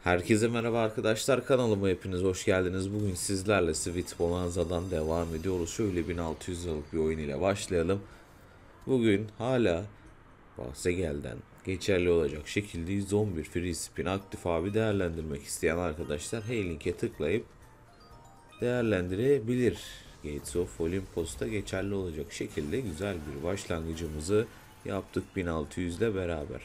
Herkese merhaba arkadaşlar, kanalıma hepiniz hoş geldiniz. Bugün sizlerle Sweet Bonanza'dan devam ediyoruz. Şöyle 1600 liralık bir oyun ile başlayalım. Bugün hala bahse gelden geçerli olacak şekilde 111 free spin aktif abi değerlendirmek isteyen arkadaşlar hey linke tıklayıp değerlendirebilir. Gates of Olympus'ta geçerli olacak şekilde güzel bir başlangıcımızı yaptık 1600 ile beraber.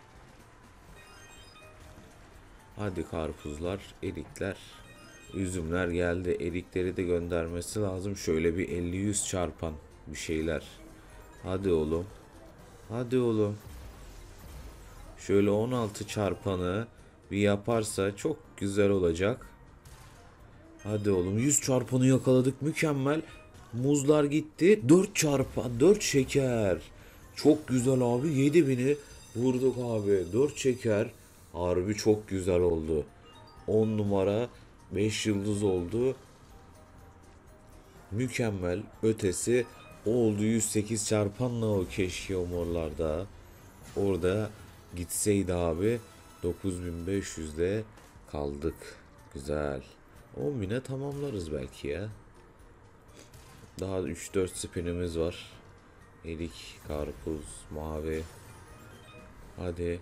Hadi karpuzlar, erikler, üzümler geldi. Erikleri de göndermesi lazım. Şöyle bir 50-100 çarpan bir şeyler. Hadi oğlum. Hadi oğlum. Şöyle 16 çarpanı bir yaparsa çok güzel olacak. Hadi oğlum, 100 çarpanı yakaladık, mükemmel. Muzlar gitti. 4 çarpan, 4 şeker. Çok güzel abi, 7000'i vurduk abi. 4 şeker. Harbi çok güzel oldu. 10 numara, 5 yıldız oldu. Mükemmel. Ötesi oldu, 108 çarpanla o keşke o morlarda. Orada gitseydi abi, 9500'de kaldık. Güzel. 10.000'e tamamlarız belki ya. Daha 3-4 spinimiz var. Erik, karpuz, mavi. Hadi.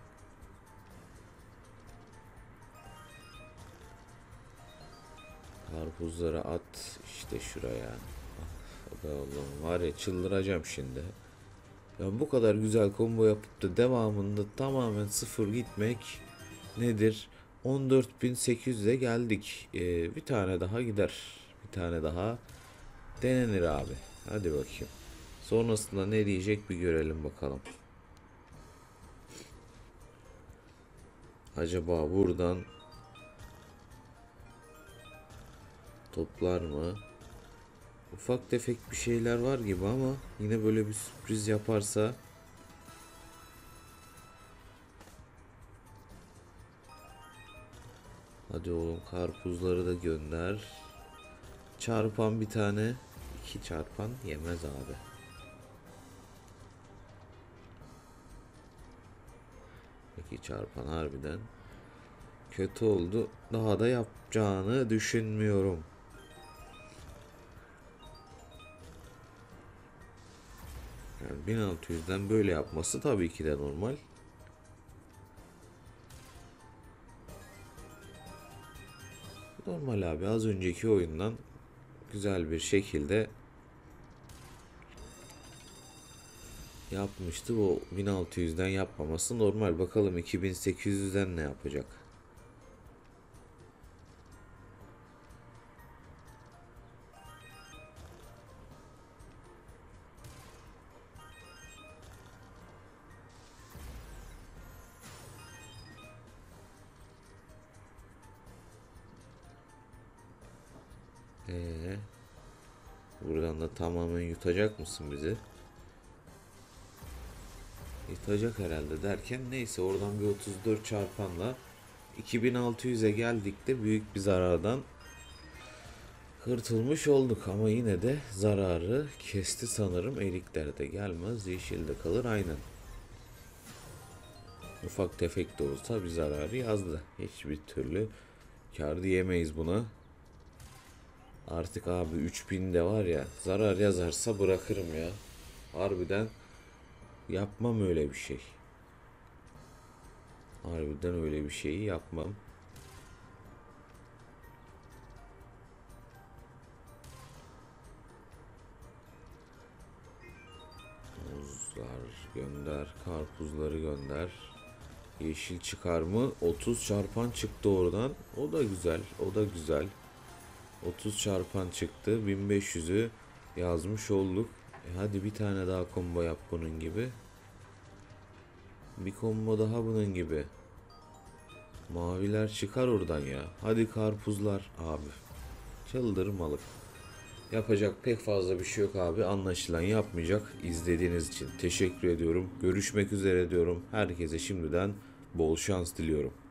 Karpuzları at işte şuraya. Ah, be oğlum, var ya, çıldıracağım şimdi. Ya bu kadar güzel combo yapıp da devamında tamamen sıfır gitmek nedir? 14.800'e geldik. Bir tane daha gider. Bir tane daha denenir abi. Hadi bakayım. Sonrasında ne diyecek bir görelim bakalım. Acaba buradan toplar mı? Ufak tefek bir şeyler var gibi ama yine böyle bir sürpriz yaparsa hadi oğlum, karpuzları da gönder. Çarpan bir tane, 2 çarpan yemez abi. İki çarpan harbiden kötü oldu. Daha da yapacağını düşünmüyorum. Yani 1600'den böyle yapması tabii ki de normal. Normal abi, az önceki oyundan güzel bir şekilde yapmıştı. O 1600'den yapmaması normal. Bakalım 2800'den ne yapacak? Ee, buradan da tamamen yutacak mısın bizi? Yutacak herhalde derken, neyse, oradan bir 34 çarpanla 2600'e geldik de büyük bir zarardan kurtulmuş olduk ama yine de zararı kesti sanırım. Erikler de gelmez, yeşil de kalır aynen. Ufak tefek de olsa bir zararı yazdı. Hiçbir türlü kar diyemeyiz buna. Artık abi 3000 de var ya, zarar yazarsa bırakırım ya. Harbiden yapmam öyle bir şey. Harbiden öyle bir şeyi yapmam. Muzlar gönder, karpuzları gönder. Yeşil çıkar mı? 30 çarpan çıktı oradan. O da güzel, o da güzel. 30 çarpan çıktı. 1500'ü yazmış olduk. Hadi bir tane daha combo yap bunun gibi. Bir combo daha bunun gibi. Maviler çıkar oradan ya. Hadi karpuzlar abi. Çıldırmalık. Yapacak pek fazla bir şey yok abi. Anlaşılan yapmayacak. İzlediğiniz için teşekkür ediyorum. Görüşmek üzere diyorum. Herkese şimdiden bol şans diliyorum.